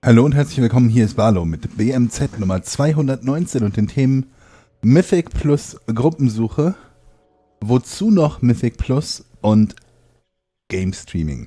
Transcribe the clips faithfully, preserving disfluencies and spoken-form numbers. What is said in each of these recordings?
Hallo und herzlich willkommen, hier ist Barlo mit B M Z Nummer zweihundertneunzehn und den Themen Mythic Plus Gruppensuche, wozu noch Mythic Plus und Game Streaming.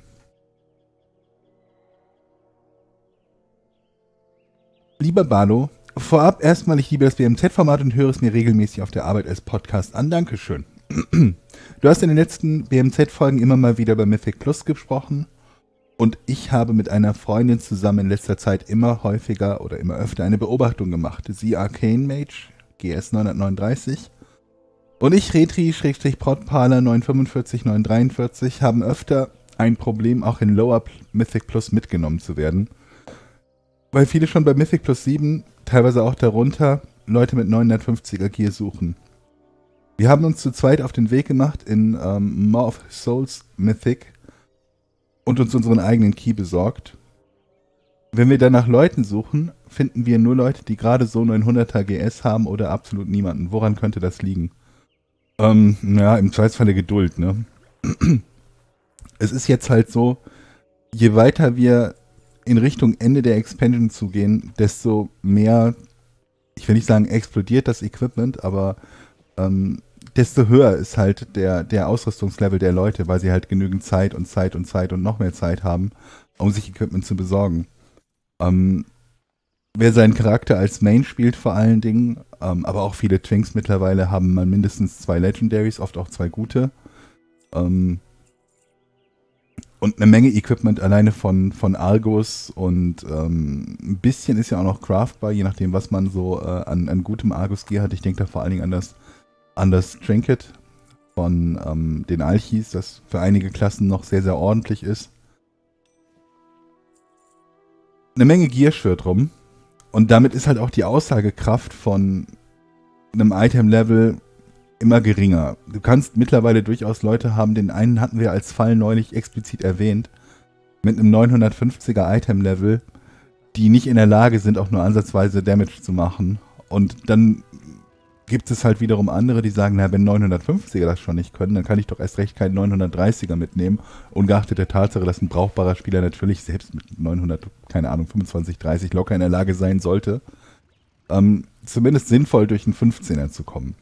Lieber Barlo, vorab erstmal, ich liebe das B M Z-Format und höre es mir regelmäßig auf der Arbeit als Podcast an. Dankeschön. Du hast in den letzten B M Z-Folgen immer mal wieder über Mythic Plus gesprochen. Und ich habe mit einer Freundin zusammen in letzter Zeit immer häufiger oder immer öfter eine Beobachtung gemacht. Sie Arcane Mage, G S neunhundertneununddreißig. Und ich, Retri-Protpaler neun fünfundvierzig neun dreiundvierzig, haben öfter ein Problem, auch in Lower Mythic Plus mitgenommen zu werden. Weil viele schon bei Mythic Plus sieben, teilweise auch darunter, Leute mit neunhundertfünfziger Gear suchen. Wir haben uns zu zweit auf den Weg gemacht in ähm, Maw of Souls Mythic und uns unseren eigenen Key besorgt. Wenn wir dann nach Leuten suchen, finden wir nur Leute, die gerade so neunhunderter G S haben oder absolut niemanden. Woran könnte das liegen? Ähm, ja, im Zweifelsfalle Geduld, ne? Es ist jetzt halt so, je weiter wir in Richtung Ende der Expansion zugehen, desto mehr, ich will nicht sagen explodiert das Equipment, aber ähm, desto höher ist halt der, der Ausrüstungslevel der Leute, weil sie halt genügend Zeit und Zeit und Zeit und noch mehr Zeit haben, um sich Equipment zu besorgen. Ähm, wer seinen Charakter als Main spielt vor allen Dingen, ähm, aber auch viele Twinks mittlerweile haben mal mindestens zwei Legendaries, oft auch zwei gute. Ähm, und eine Menge Equipment alleine von, von Argus und ähm, ein bisschen ist ja auch noch craftbar, je nachdem, was man so äh, an, an gutem Argus-Gear hat. Ich denke da vor allen Dingen an das an das Trinket von ähm, den Alchis, das für einige Klassen noch sehr, sehr ordentlich ist. Eine Menge Gear schwirrt rum und damit ist halt auch die Aussagekraft von einem Item-Level immer geringer. Du kannst mittlerweile durchaus Leute haben, den einen hatten wir als Fall neulich explizit erwähnt, mit einem neunhundertfünfziger Item-Level, die nicht in der Lage sind, auch nur ansatzweise Damage zu machen. Und dann gibt es halt wiederum andere, die sagen, na, wenn neunhundertfünfziger das schon nicht können, dann kann ich doch erst recht keinen neunhundertdreißiger mitnehmen, ungeachtet der Tatsache, dass ein brauchbarer Spieler natürlich selbst mit neunhundert, keine Ahnung, fünfundzwanzig, dreißig locker in der Lage sein sollte, ähm, zumindest sinnvoll durch einen fünfzehner zu kommen.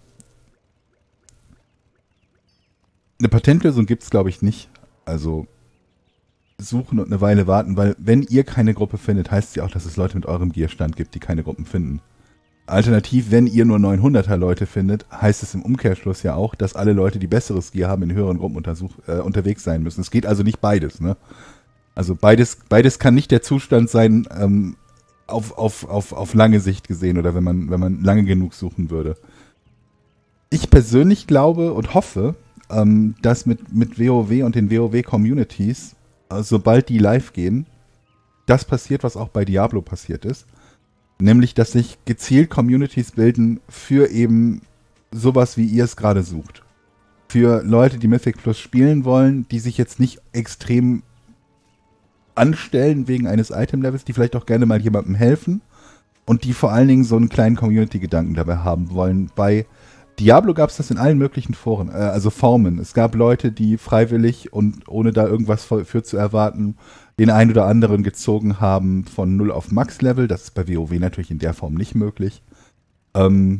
Eine Patentlösung gibt es, glaube ich, nicht. Also suchen und eine Weile warten, weil wenn ihr keine Gruppe findet, heißt es ja auch, dass es Leute mit eurem Gearstand gibt, die keine Gruppen finden. Alternativ, wenn ihr nur neunhunderter Leute findet, heißt es im Umkehrschluss ja auch, dass alle Leute, die besseres Gear haben, in höheren Gruppen untersuch, äh, unterwegs sein müssen. Es geht also nicht beides, ne? Also beides, beides kann nicht der Zustand sein, ähm, auf, auf, auf, auf lange Sicht gesehen oder wenn man, wenn man lange genug suchen würde. Ich persönlich glaube und hoffe, ähm, dass mit, mit WoW und den WoW-Communities, äh, sobald die live gehen, das passiert, was auch bei Diablo passiert ist. Nämlich, dass sich gezielt Communities bilden für eben sowas, wie ihr es gerade sucht. Für Leute, die Mythic Plus spielen wollen, die sich jetzt nicht extrem anstellen wegen eines Item-Levels, die vielleicht auch gerne mal jemandem helfen und die vor allen Dingen so einen kleinen Community-Gedanken dabei haben wollen. Bei Diablo gab es das in allen möglichen Foren, äh, also Formen. Es gab Leute, die freiwillig und ohne da irgendwas für zu erwarten, den einen oder anderen gezogen haben von null auf Max-Level. Das ist bei WoW natürlich in der Form nicht möglich. Ähm,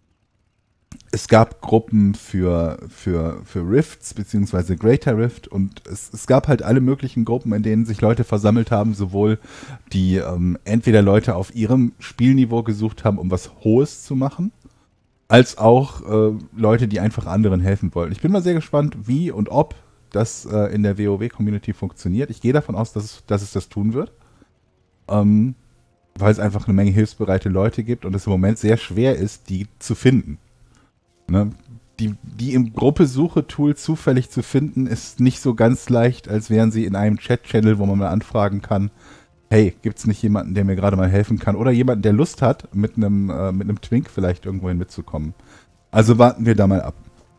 es gab Gruppen für, für, für Rifts, beziehungsweise Greater Rift und es, es gab halt alle möglichen Gruppen, in denen sich Leute versammelt haben, sowohl die ähm, entweder Leute auf ihrem Spielniveau gesucht haben, um was Hohes zu machen, als auch äh, Leute, die einfach anderen helfen wollten. Ich bin mal sehr gespannt, wie und ob das äh, in der WoW-Community funktioniert. Ich gehe davon aus, dass es, dass es das tun wird, ähm, weil es einfach eine Menge hilfsbereite Leute gibt und es im Moment sehr schwer ist, die zu finden. Ne? Die, die im Gruppe-Suche-Tool zufällig zu finden, ist nicht so ganz leicht, als wären sie in einem Chat-Channel, wo man mal anfragen kann, hey, gibt es nicht jemanden, der mir gerade mal helfen kann? Oder jemanden, der Lust hat, mit einem, äh, mit einem Twink vielleicht irgendwohin mitzukommen. Also warten wir da mal ab.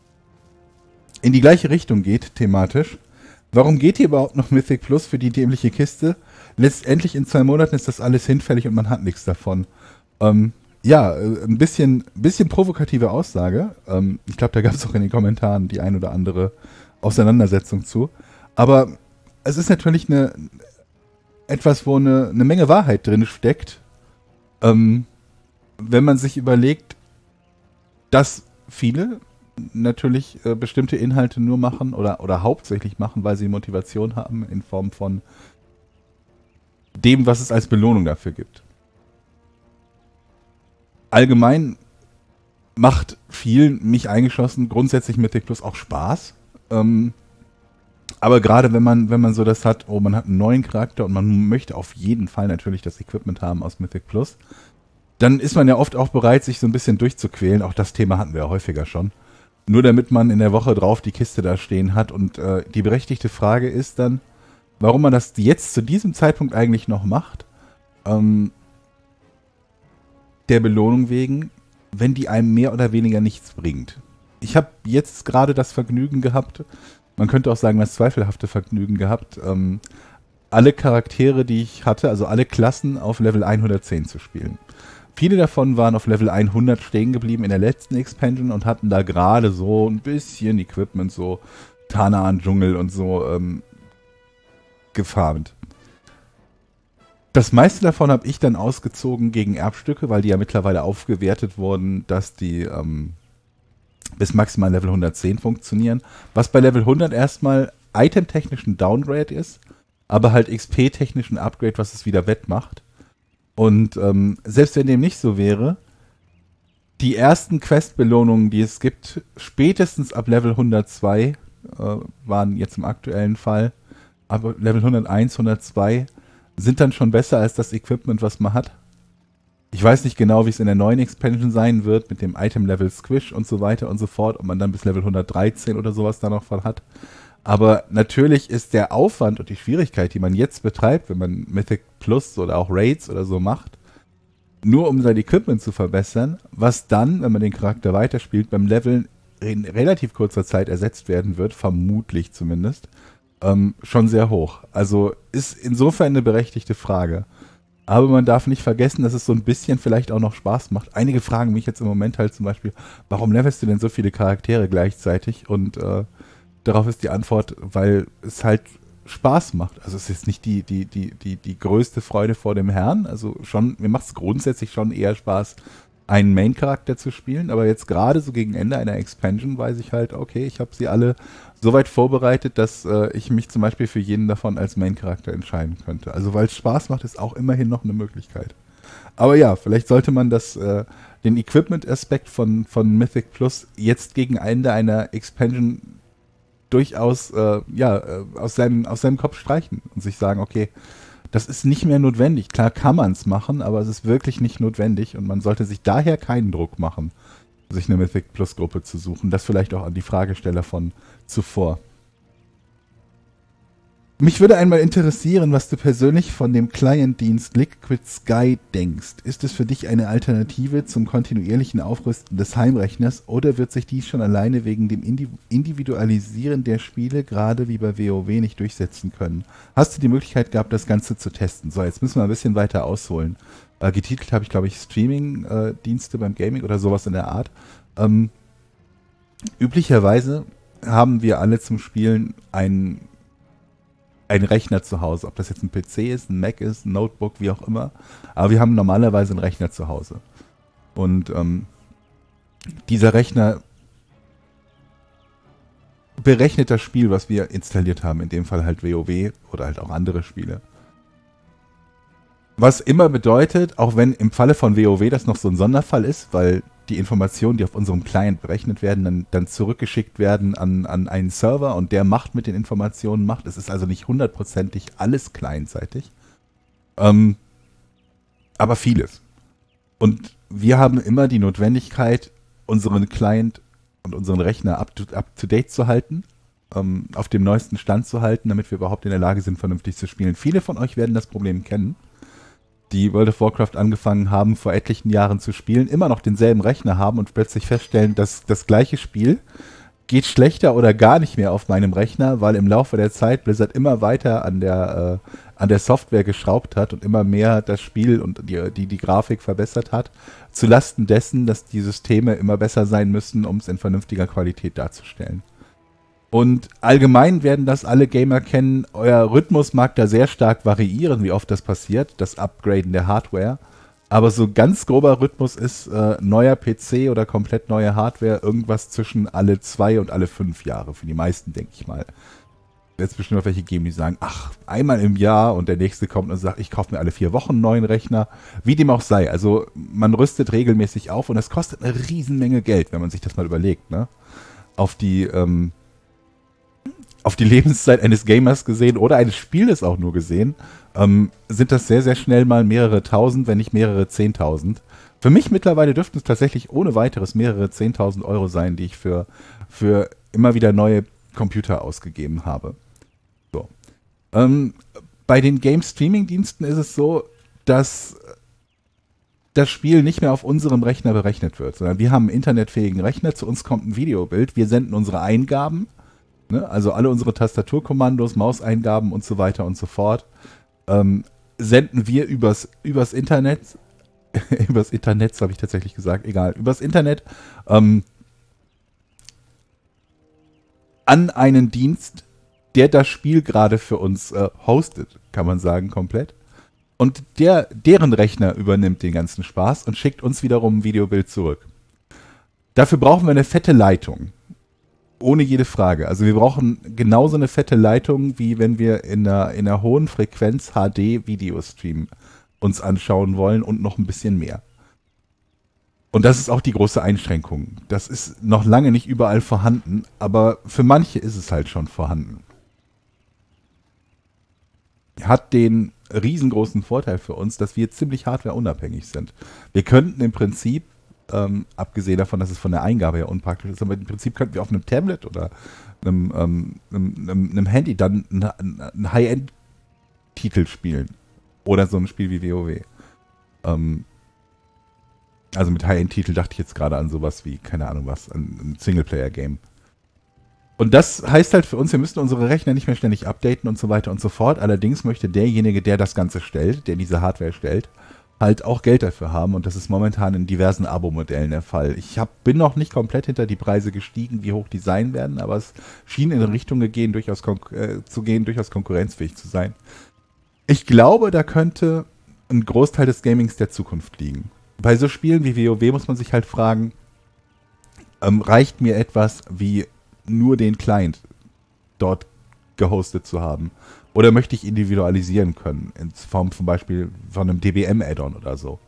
In die gleiche Richtung geht, thematisch. Warum geht hier überhaupt noch Mythic Plus für die dämliche Kiste? Letztendlich in zwei Monaten ist das alles hinfällig und man hat nichts davon. Ähm, ja, ein bisschen, bisschen provokative Aussage. Ähm, ich glaube, da gab es auch in den Kommentaren die ein oder andere Auseinandersetzung zu. Aber es ist natürlich eine, etwas, wo eine, eine Menge Wahrheit drin steckt. Ähm, wenn man sich überlegt, dass viele natürlich äh, bestimmte Inhalte nur machen oder, oder hauptsächlich machen, weil sie Motivation haben in Form von dem, was es als Belohnung dafür gibt. Allgemein macht vielen, mich eingeschlossen, grundsätzlich Mythic Plus auch Spaß. Ähm, aber gerade wenn man, wenn man so das hat, oh, man hat einen neuen Charakter und man möchte auf jeden Fall natürlich das Equipment haben aus Mythic Plus, dann ist man ja oft auch bereit, sich so ein bisschen durchzuquälen. Auch das Thema hatten wir ja häufiger schon. Nur damit man in der Woche drauf die Kiste da stehen hat. Und äh, die berechtigte Frage ist dann, warum man das jetzt zu diesem Zeitpunkt eigentlich noch macht. Ähm, der Belohnung wegen, wenn die einem mehr oder weniger nichts bringt. Ich habe jetzt gerade das Vergnügen gehabt, man könnte auch sagen, das zweifelhafte Vergnügen gehabt, ähm, alle Charaktere, die ich hatte, also alle Klassen auf Level hundertzehn zu spielen. Viele davon waren auf Level hundert stehen geblieben in der letzten Expansion und hatten da gerade so ein bisschen Equipment, so Tanaan, Dschungel und so ähm, gefarmt. Das meiste davon habe ich dann ausgezogen gegen Erbstücke, weil die ja mittlerweile aufgewertet wurden, dass die ähm, bis maximal Level hundertzehn funktionieren. Was bei Level hundert erstmal itemtechnisch ein Downgrade ist, aber halt X P-technisch ein Upgrade, was es wieder wettmacht. Und ähm, selbst wenn dem nicht so wäre, die ersten Quest-Belohnungen, die es gibt, spätestens ab Level hundertzwei, äh, waren jetzt im aktuellen Fall, aber Level hunderteins, hundertzwei, sind dann schon besser als das Equipment, was man hat. Ich weiß nicht genau, wie es in der neuen Expansion sein wird, mit dem Item-Level Squish und so weiter und so fort, ob man dann bis Level hundertdreizehn oder sowas da noch von hat. Aber natürlich ist der Aufwand und die Schwierigkeit, die man jetzt betreibt, wenn man Mythic Plus oder auch Raids oder so macht, nur um sein Equipment zu verbessern, was dann, wenn man den Charakter weiterspielt, beim Leveln in relativ kurzer Zeit ersetzt werden wird, vermutlich zumindest, ähm, schon sehr hoch. Also ist insofern eine berechtigte Frage. Aber man darf nicht vergessen, dass es so ein bisschen vielleicht auch noch Spaß macht. Einige fragen mich jetzt im Moment halt zum Beispiel, warum levelst du denn so viele Charaktere gleichzeitig? Und äh, darauf ist die Antwort, weil es halt Spaß macht. Also es ist nicht die, die, die, die, die größte Freude vor dem Herrn. Also schon, mir macht es grundsätzlich schon eher Spaß, einen Main-Charakter zu spielen. Aber jetzt gerade so gegen Ende einer Expansion weiß ich halt, okay, ich habe sie alle so weit vorbereitet, dass äh, ich mich zum Beispiel für jeden davon als Main-Charakter entscheiden könnte. Also weil es Spaß macht, ist auch immerhin noch eine Möglichkeit. Aber ja, vielleicht sollte man das, äh, den Equipment-Aspekt von, von Mythic Plus jetzt gegen Ende einer Expansion durchaus äh, ja, äh, aus, seinem, aus seinem Kopf streichen und sich sagen, okay, das ist nicht mehr notwendig. Klar kann man es machen, aber es ist wirklich nicht notwendig und man sollte sich daher keinen Druck machen, sich eine Mythic Plus Gruppe zu suchen. Das vielleicht auch an die Fragesteller von zuvor. Mich würde einmal interessieren, was du persönlich von dem Client-Dienst Liquid Sky denkst. Ist es für dich eine Alternative zum kontinuierlichen Aufrüsten des Heimrechners oder wird sich dies schon alleine wegen dem Individualisieren der Spiele, gerade wie bei WoW, nicht durchsetzen können? Hast du die Möglichkeit gehabt, das Ganze zu testen? So, jetzt müssen wir ein bisschen weiter ausholen. Äh, getitelt habe ich, glaube ich, Streaming-Dienste äh, beim Gaming oder sowas in der Art. Ähm, üblicherweise haben wir alle zum Spielen einen ein Rechner zu Hause, ob das jetzt ein P C ist, ein Mac ist, ein Notebook, wie auch immer. Aber wir haben normalerweise einen Rechner zu Hause. Und ähm, dieser Rechner berechnet das Spiel, was wir installiert haben, in dem Fall halt WoW oder halt auch andere Spiele. Was immer bedeutet, auch wenn im Falle von WoW das noch so ein Sonderfall ist, weil die Informationen, die auf unserem Client berechnet werden, dann, dann zurückgeschickt werden an, an einen Server und der macht mit den Informationen macht. Es ist also nicht hundertprozentig alles clientseitig, ähm, aber vieles. Und wir haben immer die Notwendigkeit, unseren Client und unseren Rechner up to, up to date zu halten, ähm, auf dem neuesten Stand zu halten, damit wir überhaupt in der Lage sind, vernünftig zu spielen. Viele von euch werden das Problem kennen, die World of Warcraft angefangen haben, vor etlichen Jahren zu spielen, immer noch denselben Rechner haben und plötzlich feststellen, dass das gleiche Spiel geht schlechter oder gar nicht mehr auf meinem Rechner, weil im Laufe der Zeit Blizzard immer weiter an der, äh, an der Software geschraubt hat und immer mehr das Spiel und die, die, die Grafik verbessert hat, zulasten dessen, dass die Systeme immer besser sein müssen, um es in vernünftiger Qualität darzustellen. Und allgemein werden das alle Gamer kennen. Euer Rhythmus mag da sehr stark variieren, wie oft das passiert, das Upgraden der Hardware. Aber so ganz grober Rhythmus ist äh, neuer P C oder komplett neue Hardware irgendwas zwischen alle zwei und alle fünf Jahre. Für die meisten, denke ich mal. Jetzt bestimmt auch welche geben, die sagen, ach, einmal im Jahr, und der nächste kommt und sagt, ich kaufe mir alle vier Wochen einen neuen Rechner. Wie dem auch sei. Also man rüstet regelmäßig auf und das kostet eine Riesenmenge Geld, wenn man sich das mal überlegt. Ne? Auf die ähm, auf die Lebenszeit eines Gamers gesehen oder eines Spieles auch nur gesehen, ähm, sind das sehr, sehr schnell mal mehrere tausend, wenn nicht mehrere zehntausend. Für mich mittlerweile dürften es tatsächlich ohne weiteres mehrere zehntausend Euro sein, die ich für, für immer wieder neue Computer ausgegeben habe. So. Ähm, bei den Game-Streaming-Diensten ist es so, dass das Spiel nicht mehr auf unserem Rechner berechnet wird, sondern wir haben einen internetfähigen Rechner, zu uns kommt ein Videobild, wir senden unsere Eingaben, ne, also alle unsere Tastaturkommandos, Mauseingaben und so weiter und so fort, ähm, senden wir übers, übers Internet, übers Internet habe ich tatsächlich gesagt, egal, übers Internet, ähm, an einen Dienst, der das Spiel gerade für uns äh, hostet, kann man sagen, komplett. Und der, deren Rechner übernimmt den ganzen Spaß und schickt uns wiederum ein Videobild zurück. Dafür brauchen wir eine fette Leitung. Ohne jede Frage. Also wir brauchen genauso eine fette Leitung, wie wenn wir in einer, in einer hohen Frequenz H D-Videostream uns anschauen wollen und noch ein bisschen mehr. Und das ist auch die große Einschränkung. Das ist noch lange nicht überall vorhanden, aber für manche ist es halt schon vorhanden. Hat den riesengroßen Vorteil für uns, dass wir ziemlich hardwareunabhängig sind. Wir könnten im Prinzip, ähm, abgesehen davon, dass es von der Eingabe her unpraktisch ist, aber im Prinzip könnten wir auf einem Tablet oder einem, ähm, einem, einem, einem Handy dann einen High-End-Titel spielen. Oder so ein Spiel wie WoW. Ähm, also mit High-End-Titel dachte ich jetzt gerade an sowas wie, keine Ahnung was, ein Singleplayer-Game. Und das heißt halt für uns, wir müssen unsere Rechner nicht mehr ständig updaten und so weiter und so fort. Allerdings möchte derjenige, der das Ganze stellt, der diese Hardware stellt, halt auch Geld dafür haben. Und das ist momentan in diversen Abo-Modellen der Fall. Ich hab, bin noch nicht komplett hinter die Preise gestiegen, wie hoch die sein werden, aber es schien in Richtung gehen, durchaus äh, zu gehen, durchaus konkurrenzfähig zu sein. Ich glaube, da könnte ein Großteil des Gamings der Zukunft liegen. Bei so Spielen wie WoW muss man sich halt fragen, ähm, reicht mir etwas wie nur den Client dort gehostet zu haben? Oder möchte ich individualisieren können, in Form zum Beispiel von einem D B M-Add-on oder so?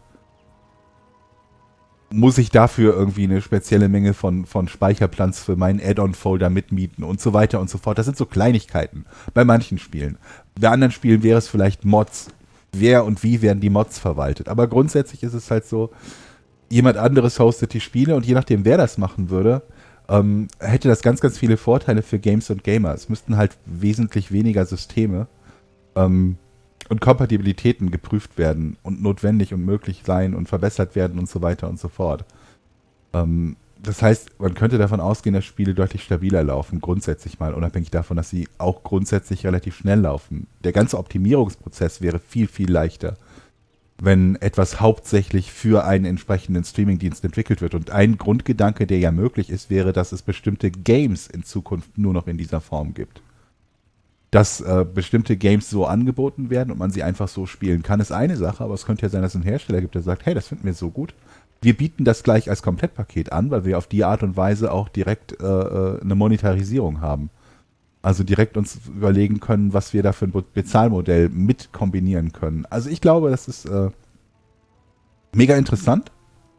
Muss ich dafür irgendwie eine spezielle Menge von, von Speicherplatz für meinen Add-on-Folder mitmieten und so weiter und so fort? Das sind so Kleinigkeiten bei manchen Spielen. Bei anderen Spielen wäre es vielleicht Mods. Wer und wie werden die Mods verwaltet? Aber grundsätzlich ist es halt so, jemand anderes hostet die Spiele und je nachdem, wer das machen würde, Ähm, hätte das ganz, ganz viele Vorteile für Games und Gamer. Es müssten halt wesentlich weniger Systeme ähm, und Kompatibilitäten geprüft werden und notwendig und möglich sein und verbessert werden und so weiter und so fort. Ähm, das heißt, man könnte davon ausgehen, dass Spiele deutlich stabiler laufen, grundsätzlich mal, unabhängig davon, dass sie auch grundsätzlich relativ schnell laufen. Der ganze Optimierungsprozess wäre viel, viel leichter, wenn etwas hauptsächlich für einen entsprechenden Streamingdienst entwickelt wird. Und ein Grundgedanke, der ja möglich ist, wäre, dass es bestimmte Games in Zukunft nur noch in dieser Form gibt. Dass äh, bestimmte Games so angeboten werden und man sie einfach so spielen kann, ist eine Sache, aber es könnte ja sein, dass es einen Hersteller gibt, der sagt, hey, das finden wir so gut. Wir bieten das gleich als Komplettpaket an, weil wir auf die Art und Weise auch direkt äh, eine Monetarisierung haben. Also direkt uns überlegen können, was wir da für ein Bezahlmodell mit kombinieren können. Also ich glaube, das ist äh, mega interessant.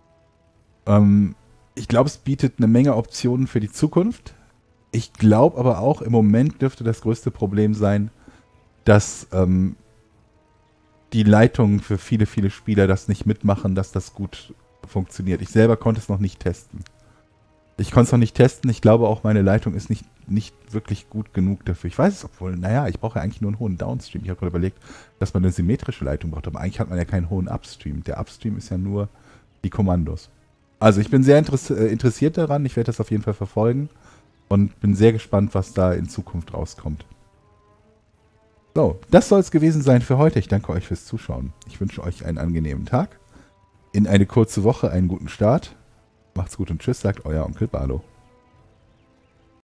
Ähm, ich glaube, es bietet eine Menge Optionen für die Zukunft. Ich glaube aber auch, im Moment dürfte das größte Problem sein, dass ähm, die Leitungen für viele, viele Spieler das nicht mitmachen, dass das gut funktioniert. Ich selber konnte es noch nicht testen. Ich konnte es noch nicht testen. Ich glaube auch, meine Leitung ist nicht, nicht wirklich gut genug dafür. Ich weiß es, obwohl, naja, ich brauche ja eigentlich nur einen hohen Downstream. Ich habe gerade überlegt, dass man eine symmetrische Leitung braucht, aber eigentlich hat man ja keinen hohen Upstream. Der Upstream ist ja nur die Kommandos. Also ich bin sehr interessiert daran. Ich werde das auf jeden Fall verfolgen und bin sehr gespannt, was da in Zukunft rauskommt. So, das soll es gewesen sein für heute. Ich danke euch fürs Zuschauen. Ich wünsche euch einen angenehmen Tag. In eine kurze Woche einen guten Start. Macht's gut und tschüss, sagt euer Onkel Barlo.